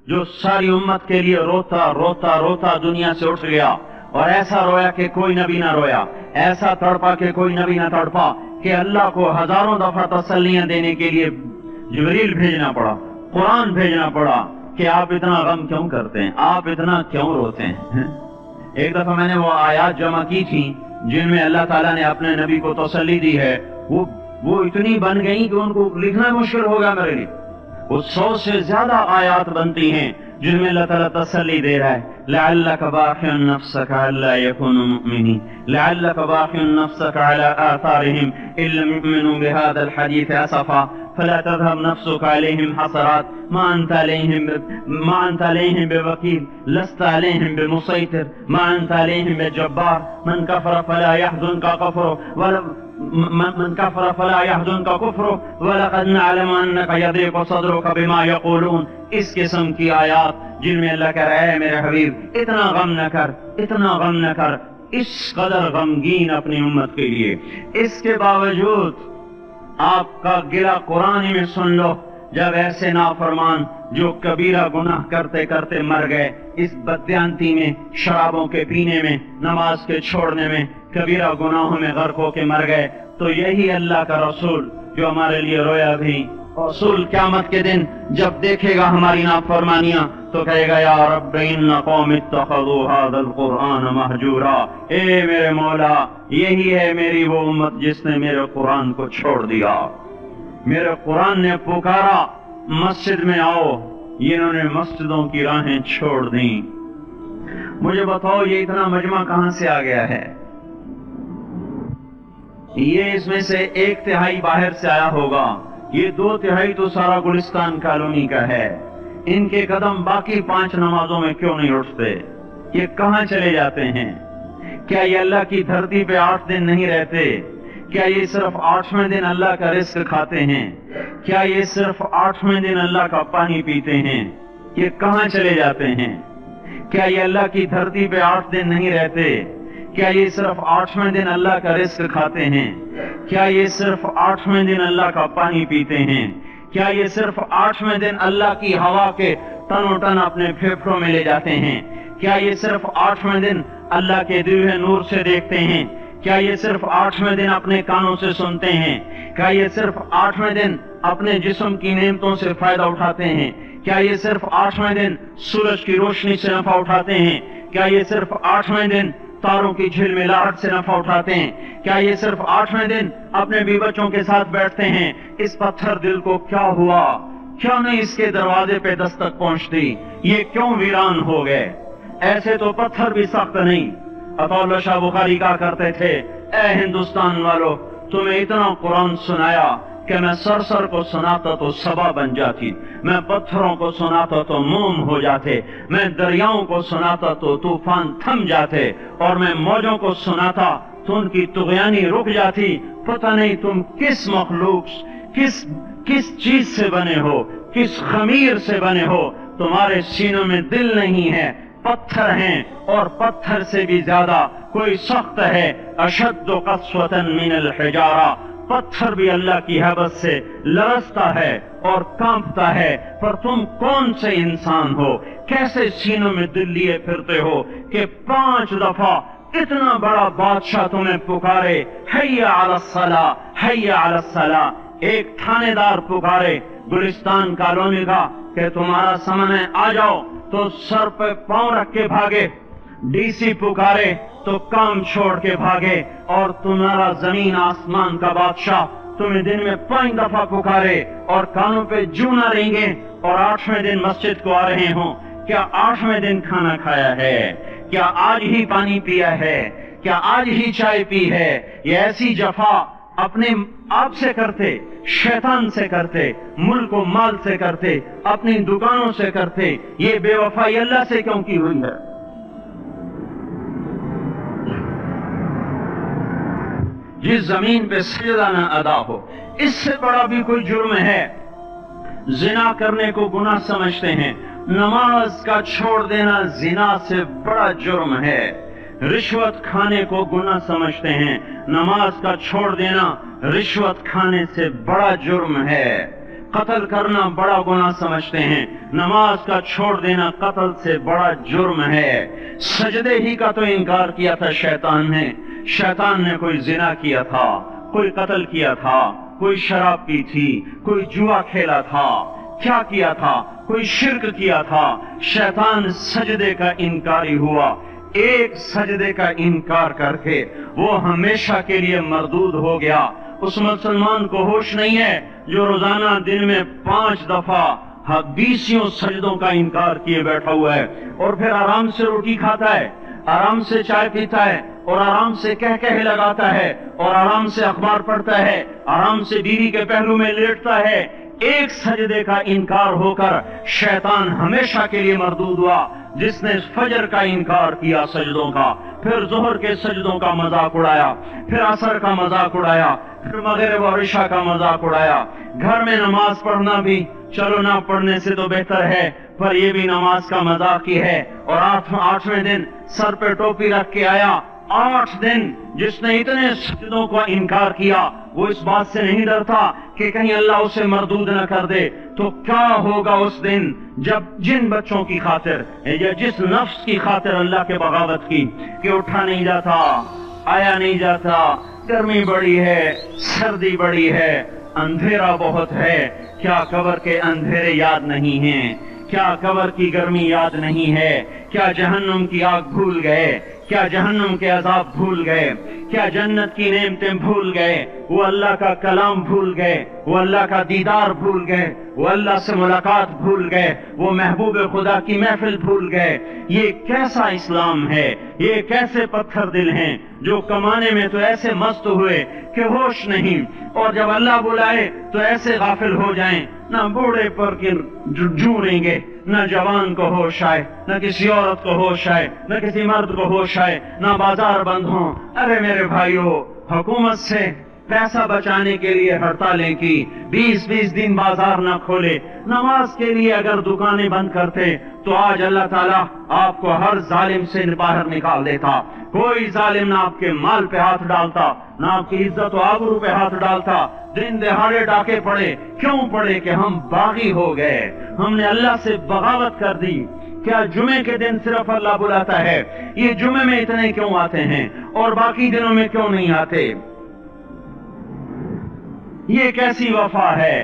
जो सारी उम्मत के लिए रोता रोता रोता दुनिया से उठ गया, और ऐसा रोया कि कोई नबी ना रोया, ऐसा तड़पा कि कोई नबी ना तड़पा, कि अल्लाह को हजारों दफा तसल्लियां देने के लिए जिब्रील भेजना पड़ा, कुरान भेजना पड़ा कि आप इतना गम क्यों करते हैं, आप इतना क्यों रोते हैं। एक दफा मैंने वो आयात जमा की थी जिनमें अल्लाह ताला ने अपने नबी को तसल्ली दी है, वो इतनी बन गई कि उनको लिखना मुश्किल हो गया मेरे लिए। वो 100 से ज्यादा आयात बनती हैं जिनमें अल्लाह ताला तसल्ली दे रहा है, लअल्लक बाखिउन नफ्सक अल्ला यकुनु मुमिनीन, लअल्लक बाखिउन नफ्सक अला आथारिहिम इल्लम युमिनु बिहादल हदीस असफा फला तज़हब नफ्सुक अलैहिम हसरात मा अंत अलैहिम बिवकील लस्त अलैहिम बिमुसैतिर मा अंत अलैहिम बिजब्बार मन कफर फला यहज़ुनका कफरु من كفر فلا يحزنك كفره ولقد نعلم انك يضيق صدرك بما يقولون। اس قسم کی آیات جن میں اللہ کہہ رہا ہے میرے حبیب اتنا غم نہ کر، اتنا غم نہ کر، اس قدر غمگین اپنی امت کے لیے، اس کے باوجود آپ کا گلہ قرآن میں سن لو، جب ایسے نافرمان جو کبیرہ گناہ کرتے کرتے مر گئے، اس بددیانتی میں، شرابوں کے پینے میں، نماز کے چھوڑنے میں، کبیرہ گناہوں میں غرق ہو کے مر گئے، تو یہی اللہ کا رسول جو ہمارے لیے رویا بھی، رسول قیامت کے دن جب دیکھے گا ہماری نافرمانیاں تو کہے گا یا رب ان قوم اتخذوا هذا القرآن مہجورا، اے میرے مولا یہی ہے میری وہ امت جس نے میرے قرآن کو چھوڑ دیا، میرے قرآن نے پکارا مسجد میں آؤ، انہوں نے مسجدوں کی راہیں چھوڑ دیں۔ مجھے بتاؤ یہ اتنا مجمع کہاں سے آ گیا ہے؟ یہ اس میں سے 1/3 باہر سے آیا ہوگا، یہ 2/3 تو سارا گلستان کالونی کا ہے۔ ان کے قدم باقی 5 نمازوں میں کیوں نہیں اٹھتے؟ یہ کہاں چلے جاتے ہیں؟ کیا یہ اللہ کی دھرتی پہ 8 دن نہیں رہتے؟ کیا یہ صرف 8ویں دن اللہ کا رزق کھاتے ہیں؟ کیا یہ صرف 8ویں دن اللہ کا پانی پیتے ہیں؟ یہ کہاں چلے جاتے ہیں؟ کیا یہ اللہ کی دھرتی پہ 8 دن نہیں رہتے؟ کیا یہ صرف 8ویں دن اللہ کا رزق کھاتے ہیں؟ کیا یہ صرف 8ویں دن اللہ کا پانی پیتے ہیں؟ کیا یہ صرف 8ویں دن اللہ کی ہوا کے تن و ٹن اپنے پھیپھڑوں میں لے جاتے ہیں؟ کیا یہ صرف 8ویں دن اللہ کے دیے ہوئے نور سے دیکھتے ہیں؟ کیا یہ صرف 8ویں دن اپنے کانوں سے سنتے ہیں؟ کیا یہ صرف 8ویں دن اپنے جسم کی نعمتوں سے فائدہ اٹھاتے ہیں؟ کیا یہ صرف 8ویں دن سورج کی روشنی سے نفع اٹھاتے ہیں؟ کیا یہ صرف 8ویں دن تاروں کی جھلملاہٹ سے نفع اٹھاتے ہیں؟ کیا یہ صرف 8ویں دن اپنے بیوی بچوں کے ساتھ بیٹھتے ہیں؟ اس پتھر دل کو کیا ہوا؟ کیوں نہیں اس کے دروازے پہ دستک پہنچتی؟ یہ کیوں ویران ہو گئے؟ ایسے تو پتھر بھی سخت نہیں۔ عطا اللہ شاہ بخاری کہا کرتے تھے اے ہندوستان والو تمہیں اتنا قرآن سنایا کہ میں سر کو سناتا تو صبا بن جاتی، میں پتھروں کو سناتا تو موم ہو جاتے، میں دریاؤں کو سناتا تو طوفان تھم جاتے، اور میں موجوں کو سناتا تو ان کی طغیانی رک جاتی۔ پتہ نہیں تم کس مخلوق، کس چیز سے بنے ہو، کس خمیر سے بنے ہو، تمہارے سینوں میں دل نہیں ہے، پتھر ہیں، اور پتھر سے بھی زیادہ کوئی سخت ہے، اشد قسوۃ من الحجارہ، پتھر بھی اللہ کی حیبت سے لرزتا ہے اور کانپتا ہے، پر تم کون سے انسان ہو، کیسے سینوں میں دل لیے پھرتے ہو کہ 5 دفعہ اتنا بڑا بادشاہ تمہیں پکارے حی علی الصلاۃ حی علی الصلاۃ، ایک تھانے دار پکارے گلستان کالونی کا کہ تمہارا سمن ہے آ جاؤ تو سر پہ پاؤں رکھ کے بھاگے، ڈی سی پکارے تو کام چھوڑ کے بھاگے، اور تمہارا زمین آسمان کا بادشاہ تمہیں دن میں 5 دفعہ پکارے اور کانوں پہ جو نہ رہیں گے، اور 8ویں دن مسجد کو آ رہے ہوں۔ کیا 8ویں دن کھانا کھایا ہے؟ کیا آج ہی پانی پیا ہے؟ کیا آج ہی چائے پی ہے؟ یہ ایسی جفا اپنے آپ سے کرتے، شیطان سے کرتے، ملک و مال سے کرتے، اپنی دکانوں سے کرتے، یہ بے وفائی اللہ سے کیوں کی ہوئی ہے؟ جس زمین پہ سجدہ نہ ادا ہو، اس سے بڑا بھی کوئی جرم ہے؟ زنا کرنے کو گناہ سمجھتے ہیں، نماز کا چھوڑ دینا زنا سے بڑا جرم ہے۔ رشوت کھانے کو گناہ سمجھتے ہیں، نماز کا چھوڑ دینا رشوت کھانے سے بڑا جرم ہے۔ قتل کرنا بڑا گناہ سمجھتے ہیں، نماز کا چھوڑ دینا قتل سے بڑا جرم ہے۔ سجدے ہی کا تو انکار کیا تھا شیطان نے، شیطان نے کوئی زنا کیا تھا، کوئی قتل کیا تھا، کوئی شراب پی تھی، کوئی جوا کھیلا تھا، کیا کیا تھا؟ کوئی شرک کیا تھا۔ شیطان سجدے کا انکاری ہوا، ایک سجدے کا انکار کر کے وہ ہمیشہ کے لیے مردود ہو گیا۔ اس مسلمان کو ہوش نہیں ہے جو روزانہ دن میں 5 دفعہ 20 سجدوں کا انکار کیے بیٹھا ہوا ہے، اور پھر آرام سے روٹی کھاتا ہے، آرام سے چائے پیتا ہے، اور آرام سے کہہ لگاتا ہے، اور آرام سے اخبار پڑھتا ہے، آرام سے بیوی کے پہلو میں لیٹتا ہے۔ ایک سجدے کا انکار ہو کر شیطان ہمیشہ کے لیے مردود ہوا۔ جس نے فجر کا انکار کیا سجدوں کا، پھر ظہر کے سجدوں کا مذاق اڑایا، پھر عصر کا مذاق اڑایا، پھر مغرب اور عشاء کا مذاق اڑایا۔ گھر میں نماز پڑھنا بھی چلو نہ پڑھنے سے تو بہتر ہے، پر یہ بھی نماز کا مذاق ہی ہے۔ اور 8ویں دن سر پہ ٹوپی رکھ کے آیا۔ 8 دن جس نے اتنے سجدوں کا انکار کیا، وہ اس بات سے نہیں ڈرتا کہ کہیں اللہ اسے مردود نہ کر دے، تو کیا ہوگا اس دن جب جن بچوں کی خاطر یا جس نفس کی خاطر اللہ کے بغاوت کی کہ اٹھا نہیں جاتا، آیا نہیں جاتا، گرمی بڑی ہے، سردی بڑی ہے، اندھیرا بہت ہے، کیا قبر کے اندھیرے یاد نہیں ہیں؟ کیا قبر کی گرمی یاد نہیں ہے؟ کیا جہنم کی آگ بھول گئے؟ کیا جہنم کے عذاب بھول گئے؟ کیا جنت کی نعمتیں بھول گئے؟ وہ اللہ کا کلام بھول گئے، وہ اللہ کا دیدار بھول گئے، وہ اللہ سے ملاقات بھول گئے، وہ محبوب خدا کی محفل بھول گئے۔ یہ کیسا اسلام ہے؟ یہ کیسے پتھر دل ہیں جو کمانے میں تو ایسے مست ہوئے کہ ہوش نہیں، اور جب اللہ بلائے تو ایسے غافل ہو جائیں، نہ بوڑھے پر جھولیں گے، نہ جوان کو ہوش آئے، نہ کسی عورت کو ہوش آئے، نہ کسی مرد کو ہوش آئے، نہ بازار بند ہوں۔ ارے میرے بھائیو، حکومت سے پیسہ بچانے کے لیے ہڑتالیں کی، 20 دن بازار نہ کھولے، نماز کے لیے اگر دکانیں بند کرتے تو آج اللہ تعالیٰ آپ کو ہر ظالم سے باہر نکال دیتا۔ کوئی ظالم نہ آپ کے مال پہ ہاتھ ڈالتا، نہ آپ کی عزت و آبرو پہ ہاتھ ڈالتا۔ دن دہاڑے ڈاکے پڑے، کیوں پڑے؟ کہ ہم باغی ہو گئے، ہم نے اللہ سے بغاوت کر دی۔ کیا جمعے کے دن صرف اللہ بلاتا ہے؟ یہ جمعے میں اتنے کیوں آتے ہیں اور باقی دنوں میں کیوں نہیں آتے؟ یہ کیسی وفا ہے؟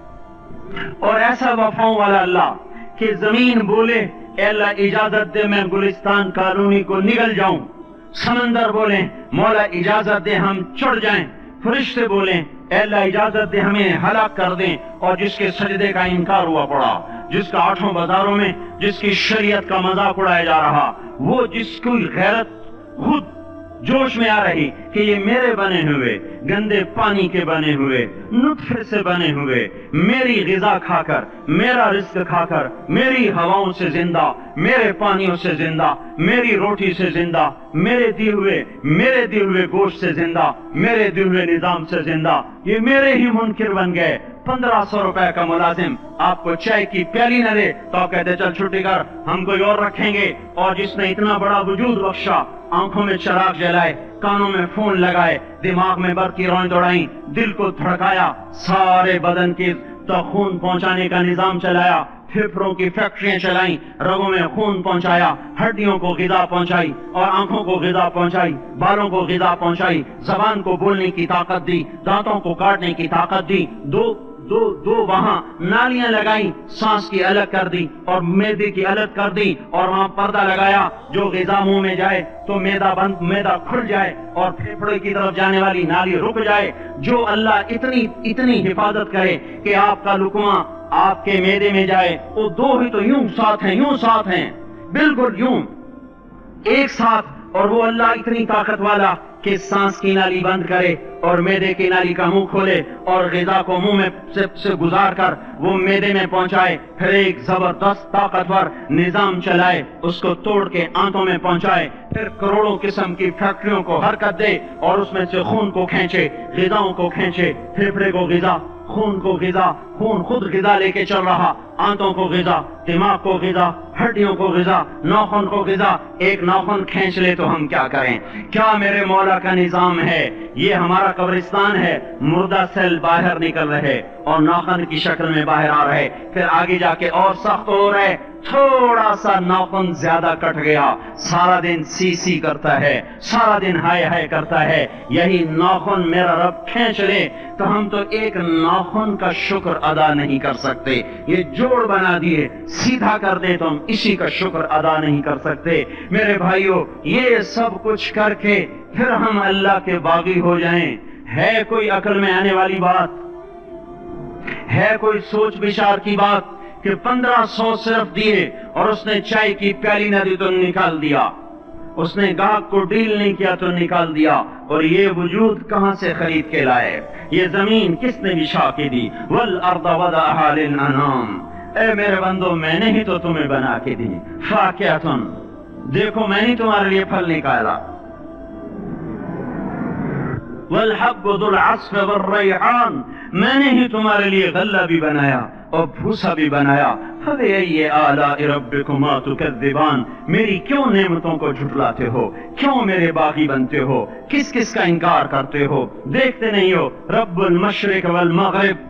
اور ایسا وفاؤں والا اللہ کہ زمین بولے اے اللہ اجازت دے میں گلستان کالونی کو نگل جاؤں، سمندر بولیں مولا اجازت دے ہم چڑھ جائیں، فرشتے بولیں اے اللہ اجازت دے ہمیں ہلاک کر دیں، اور جس کے سجدے کا انکار ہوا پڑا، جس کا 8 بازاروں میں جس کی شریعت کا مذاق اڑایا جا رہا، وہ جس کی غیرت خود جوش میں آ رہی کہ یہ میرے بنے ہوئے گندے پانی کے بنے ہوئے نطفے سے بنے ہوئے میری غذا کھا کر، میرا رزق کھا کر، میری ہواؤں سے زندہ، میرے پانیوں سے زندہ، میری روٹی سے زندہ، میرے دیے ہوئے گوشت سے زندہ، میرے دیے ہوئے نظام سے زندہ، یہ میرے ہی منکر بن گئے۔ 1500 روپے کا ملازم آپ کو چائے کی پیالی نہ دے تو آپ کہتے چل چھٹی کر، ہم کوئی اور رکھیں گے۔ اور جس نے اتنا بڑا وجود بخشا، آنکھوں میں چراغ جلائے، کانوں میں فون لگائے، دماغ میں برقی روئیں دوڑائیں، دل کو دھڑکایا، سارے بدن کی تو خون پہنچانے کا نظام چلایا، پھیپھڑوں کی فیکٹریاں چلائیں، رگوں میں خون پہنچایا، ہڈیوں کو غذا پہنچائی اور آنکھوں کو غذا پہنچائی، بالوں کو غذا پہنچائی، زبان کو بولنے کی طاقت دی، دانتوں کو کاٹنے کی طاقت دی، دو وہاں نالیاں لگائیں، سانس کی الگ کر دی اور معدے کی الگ کر دی، اور وہاں پردہ لگایا، جو غذا منہ میں جائے تو معدہ کھل جائے اور پھیپھڑے کی طرف جانے والی نالی رک جائے۔ جو اللہ اتنی حفاظت کرے کہ آپ کا لقمہ آپ کے معدے میں جائے، وہ دو ہی تو یوں ساتھ ہیں، بالکل یوں ایک ساتھ، اور وہ اللہ اتنی طاقت والا کہ سانس کی نالی بند کرے اور معدے کی نالی کا منہ کھولے اور غذا کو منہ میں سے گزار کر وہ معدے میں پہنچائے، پھر ایک زبردست طاقتور نظام چلائے، اس کو توڑ کے آنتوں میں پہنچائے، پھر کروڑوں قسم کی فیکٹریوں کو حرکت دے اور اس میں سے خون کو کھینچے، غذاؤں کو کھینچے، پھیپھڑے کو غذا، خون کو غذا، خون خود غذا لے کے چل رہا، آنتوں کو غذا، دماغ کو غذا، ہڈیوں کو غذا، ناخن کو غذا، ایک ناخن کھینچ لے تو ہم کیا کریں؟ کیا میرے مولا کا نظام ہے؟ یہ ہمارا قبرستان ہے، مردہ سیل باہر نکل رہے اور ناخن کی شکل میں باہر آ رہے، پھر آگے جا کے اور سخت ہو رہے، تھوڑا سا ناخن زیادہ کٹ گیا، سارا دن سی سی کرتا ہے، سارا دن ہائے ہائے کرتا ہے، یہی ناخن میرا رب کھینچ لے تو ہم تو ایک ناخن کا شکر ادا نہیں کر سکتے۔ یہ جوڑ بنا دیے، سیدھا کر دے تو ہم اسی کا شکر ادا نہیں کر سکتے۔ میرے بھائیو، یہ سب کچھ کر کے پھر ہم اللہ کے باغی ہو جائیں، ہے کوئی عقل میں آنے والی بات؟ ہے کوئی سوچ بچار کی بات کہ 1500 صرف دیے اور اس نے چائے کی پیالی نہ دی تو نکال دیا، اس نے گاہک کو ڈیل نہیں کیا تو نکال دیا، اور یہ وجود کہاں سے خرید کے لائے؟ یہ زمین کس نے بچھا کے دی؟ والارض وضعها للانام، اے میرے بندو میں نے ہی تو تمہیں بنا کے دی۔ فاکہۃ، دیکھو میں نے تمہارے لیے پھل نکالا، والحب ذو العصف والریحان، میں نے ہی تمہارے لیے غلہ بھی بنایا اور بھوسا بھی بنایا۔ فبأي آلاء ربكما تكذبان، میری کیوں نعمتوں کو جھٹلاتے ہو؟ کیوں میرے باغی بنتے ہو؟ کس کس کا انکار کرتے ہو؟ دیکھتے نہیں ہو رب المشرق والمغرب،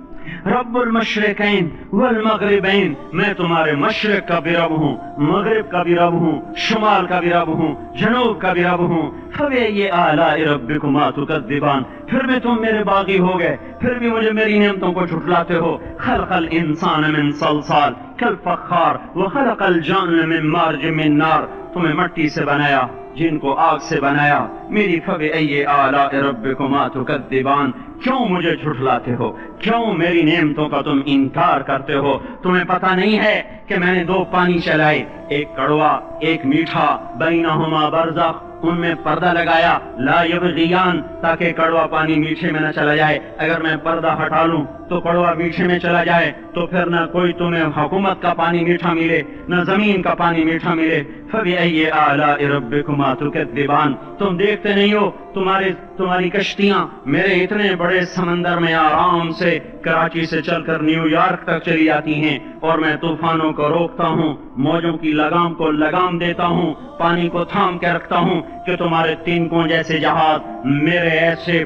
رب المشرقین والمغربین، میں تمہارے مشرق کا بھی رب ہوں، مغرب کا بھی رب ہوں، شمال کا بھی رب ہوں، جنوب کا بھی رب ہوں۔ فبأي آلاء ربكما تكذبان، پھر بھی تم میرے باغی ہو گئے، پھر بھی مجھے میری نعمتوں کو جھٹلاتے ہو۔ خلق الانسان من صلصال کالفخار وخلق الجان من مارج من نار، تمہیں مٹی سے بنایا، جن کو آگ سے بنایا۔ میری فبأي آلاء ربكما تكذبان، کیوں مجھے جھٹلاتے ہو؟ کیوں میری نعمتوں کا تم انکار کرتے ہو؟ تمہیں پتہ نہیں ہے کہ میں نے دو پانی چلائے، ایک کڑوا ایک میٹھا، بینہما برزخ، ان میں پردہ لگایا، لا یبغیان، تاکہ کڑوا پانی میٹھے میں نہ چلا جائے۔ اگر میں پردہ ہٹا لوں تو کڑوا میٹھے میں چلا جائے تو پھر نہ کوئی تمہیں حکومت کا پانی میٹھا ملے، نہ زمین کا پانی میٹھا ملے۔ فبأي آلاء ربكما تكذبان، تم دیکھتے نہیں ہو تمہاری کشتیاں میرے اتنے بڑے سمندر میں آرام سے کراچی سے چل کر نیو یارک تک چلی جاتی ہیں، اور میں طوفانوں کو روکتا ہوں، موجوں کی لگام کو لگام دیتا ہوں، پانی کو تھام کے رکھتا ہوں کہ تمہارے تینکوں جیسے جہاز میرے ایسے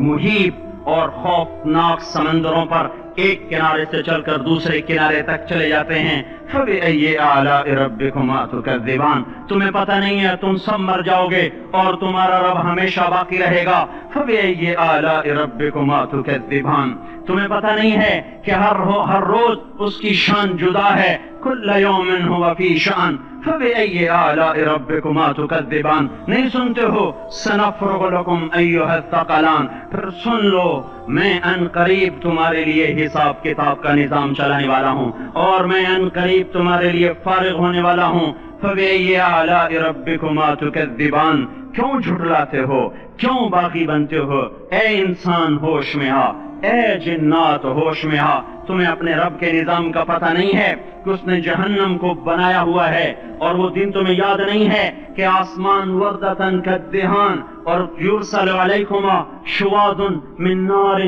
محیط اور خوفناک سمندروں پر ایک کنارے سے چل کر دوسرے کنارے تک چلے جاتے ہیں۔ فبأي آلاء ربكما تكذبان، تمہیں پتہ نہیں ہے تم سب مر جاؤ گے اور تمہارا رب ہمیشہ باقی رہے گا۔ فبأي آلاء ربكما تكذبان، تمہیں پتہ نہیں ہے کہ ہر روز اس کی شان جدا ہے، كل يوم هو في شأن۔ فبأي آلاء ربكما تكذبان، نہیں سنتے ہو؟ سنفرغ لكم أيها الثقلان، پھر سن لو میں ان قریب تمہارے لیے حساب کتاب کا نظام چلانے والا ہوں، اور میں ان قریب تمہارے لیے فارغ ہونے والا ہوں۔ فبأي آلاء ربكما تكذبان، کیوں جھٹلاتے ہو؟ کیوں باقی بنتے ہو؟ اے انسان ہوش میں آ، اے جنات ہوش میں آ، تمہیں اپنے رب کے نظام کا پتہ نہیں ہے کہ اس نے جہنم کو بنایا ہوا ہے، اور وہ دن تمہیں یاد نہیں ہے کہ آسمان وردتن کالدہان، اور یرسل علیکما شواظ من نار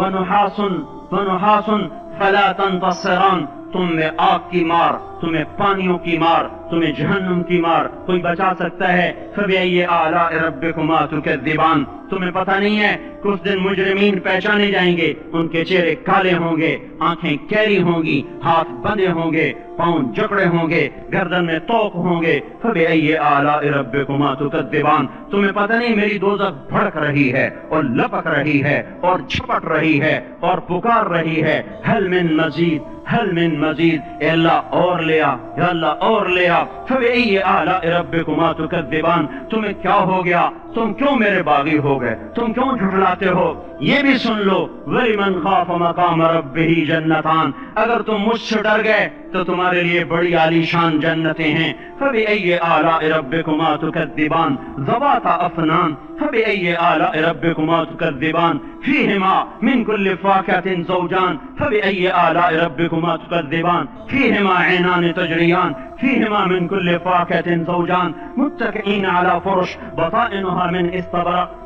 ونحاس فلا تنتصران، تمہیں آگ کی مار، تمہیں پانیوں کی مار، تمہیں جہنم کی مار کوئی بچا سکتا ہے؟ فبأي آلاء ربكما تكذبان، تمہیں پتہ نہیں ہے کہ اس دن مجرمین پہچانے جائیں گے، ان کے چہرے کالے ہوں گے، آنکھیں کیری ہوں گی، ہاتھ بندھے ہوں گے، پاؤں جکڑے ہوں گے، گردن میں توق ہوں گے۔ فبأي آلاء ربكما تكذبان، تمہیں پتہ نہیں میری دوزخ بھڑک رہی ہے اور لپک رہی ہے اور جھپٹ رہی ہے اور پکار رہی ہے، حل من مزید، حل من مزید، اے اللہ اور لے آ، یا اللہ اور لے آ۔ فبأي آلاء ربكما تكذبان، تمہیں کیا ہو گیا؟ تم کیوں میرے باغی ہو گئے؟ تم کیوں جھٹلاتے ہو؟ یہ بھی سن لو، وَلِمَنْ خَافَ مَقَامَ رَبِّهِ جَنَّتَانِ، اگر تم مجھ سے ڈر گئے تو تمہارے لیے بڑی عالی شان جنتیں ہیں۔ فبأي آلاء ربكما تكذبان ذواتا افنان، فبأي آلاء ربكما تكذبان فيهما من كل فاكهة زوجان، فبأي آلاء ربكما تكذبان فيهما عينان تجريان فيهما من كل فاكهة زوجان متكئين على فرش بطائنها من استبرق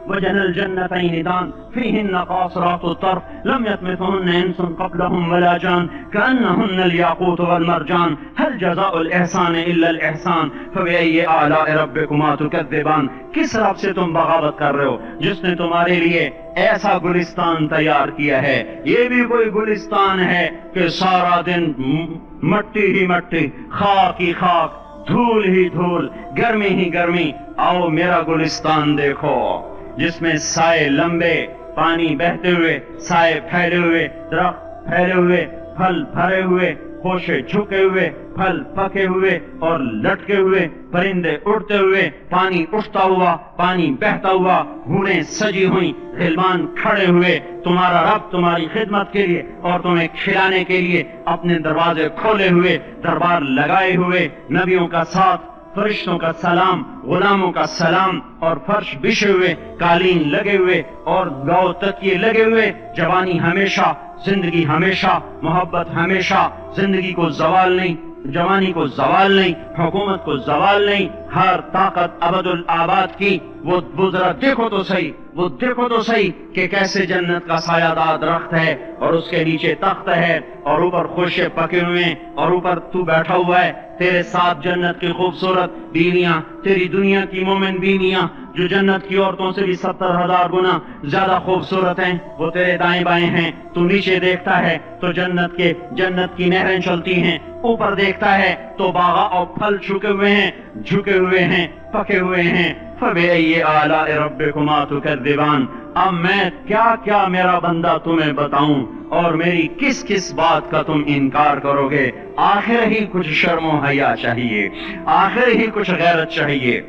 وجنى الجنتين دان فيهن قاصرات الطرف لم يطمثهن انس قبلهم ولا جان كأنهن الياقوت والمرجان هل جزاء الإحسان إلا الإحسان فبأي آلاء ربكما تكذبان. کس رب سے تم بغاوت کر رہے ہو جس نے تمہارے لیے ایسا گلستان تیار کیا ہے؟ یہ بھی کوئی گلستان ہے کہ سارا دن مٹی ہی مٹی، خاک ہی خاک، دھول ہی دھول، گرمی ہی گرمی. آؤ میرا گلستان دیکھو جس میں سائے لمبے، پانی بہتے ہوئے، سائے پھیلے ہوئے، درخت پھیلے ہوئے، پھل بھرے ہوئے، خوشے جھکے ہوئے، پھل پکے ہوئے اور لٹکے ہوئے، پرندے اڑتے ہوئے، پانی اٹھتا ہوا، پانی بہتا ہوا، ہونیں سجی ہوئی، غلمان کھڑے ہوئے، تمہارا رب تمہاری خدمت کے لیے اور تمہیں کھلانے کے لیے اپنے دروازے کھولے ہوئے، دربار لگائے ہوئے، نبیوں کا ساتھ، فرشتوں کا سلام، غلاموں کا سلام، اور فرش بچھے ہوئے، قالین لگے ہوئے اور گاؤ تکیے لگے ہوئے. جوانی ہمیشہ، زندگی ہمیشہ، محبت ہمیشہ، زندگی کو زوال نہیں، جوانی کو زوال نہیں، حکومت کو زوال نہیں، ہر طاقت ابد الآباد کی. وہ ذرا دیکھو تو صحیح، وہ دیکھو تو صحیح کہ کیسے جنت کا سایہ دار درخت ہے اور اس کے نیچے تخت ہے اور اوپر خوشے پکے ہوئے ہیں اور اوپر تو بیٹھا ہوا ہے. تیرے ساتھ جنت کی خوبصورت بیویاں، تیری دنیا کی مومن بیویاں جو جنت کی عورتوں سے بھی 70,000 گنا زیادہ خوبصورت ہیں، وہ تیرے دائیں بائیں ہیں. تو نیچے دیکھتا ہے تو جنت کی نہریں چلتی ہیں، اوپر دیکھتا ہے تو باغ اور پھل جھکے ہوئے ہیں، پکے ہوئے ہیں. فَبِأَيِّ آلَاءِ رَبِّكُمَا تُكَذِّبَانِ. اب میں کیا میرا بندہ تمہیں بتاؤں اور میری کس کس بات کا تم انکار کرو گے؟ آخر ہی کچھ شرم و حیا چاہیے، آخر ہی کچھ غیرت چاہیے.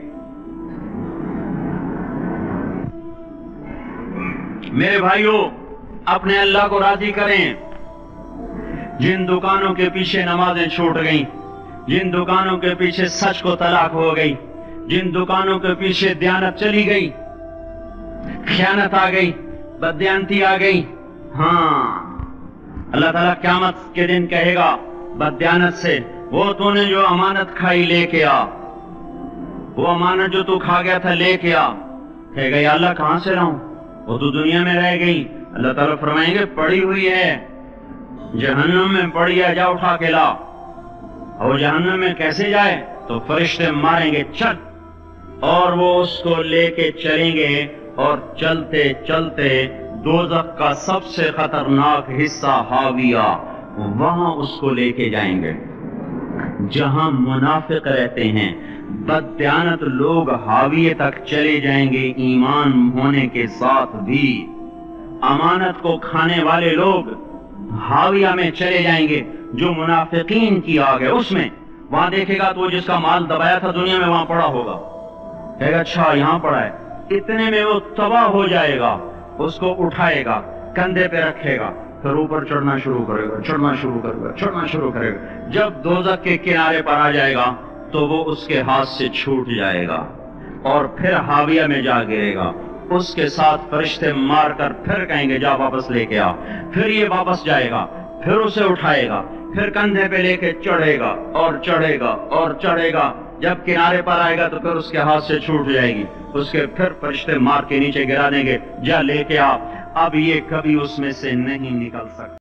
میرے بھائیوں، اپنے اللہ کو راضی کریں. جن دکانوں کے پیچھے نمازیں چھوٹ گئیں، جن دکانوں کے پیچھے سچ کو طلاق ہو گئی، جن دکانوں کے پیچھے دیانت چلی گئی، خیانت آ گئی، بددیانتی آ گئی، ہاں اللہ تعالیٰ قیامت کے دن کہے گا بددیانت سے، وہ تو نے جو امانت کھائی لے کے آ، وہ امانت جو تو کھا گیا تھا لے کے آ. کہے گا یا اللہ کہاں سے لاؤں، وہ تو دنیا میں رہ گئی. اللہ تعالیٰ فرمائیں گے پڑی ہوئی ہے جہنم میں، پڑی ہے، جا اٹھا کے لا. اور جہنم میں کیسے جائے؟ تو فرشتے ماریں گے چل، اور وہ اس کو لے کے چلیں گے اور چلتے چلتے دوزخ کا سب سے خطرناک حصہ حاویہ، وہاں اس کو لے کے جائیں گے جہاں منافق رہتے ہیں. بددیانت لوگ حاویہ تک چلے جائیں گے ایمان ہونے کے ساتھ بھی. امانت کو کھانے والے لوگ حاویہ میں چلے جائیں گے جو منافقین کی آگ ہے اس میں. وہاں دیکھے گا تو جس کا مال دبایا تھا دنیا میں وہاں پڑا ہوگا، کہے گا اچھا یہاں پڑا ہے. اتنے میں وہ تباہ ہو جائے گا، اس کو اٹھائے گا، کندھے پہ رکھے گا، پھر اوپر چڑھنا شروع کرے گا، چڑھنا شروع کرے گا. جب دوزخ کے کنارے پر آ جائے گا تو وہ اس کے ہاتھ سے چھوٹ جائے گا اور پھر حاویہ میں جا گرے گا. اس کے ساتھ فرشتے مار کر پھر کہیں گے جا واپس لے کے آ. پھر یہ واپس جائے گا، پھر اسے اٹھائے گا، پھر کندھے پہ لے کے چڑھے گا اور چڑھے گا اور چڑھے گا. جب کنارے پر آئے گا تو پھر اس کے ہاتھ سے چھوٹ جائے گی، اس کے پھر فرشتے مار کے نیچے گرا دیں گے جا لے کے آ. اب یہ کبھی اس میں سے نہیں نکل سکتا.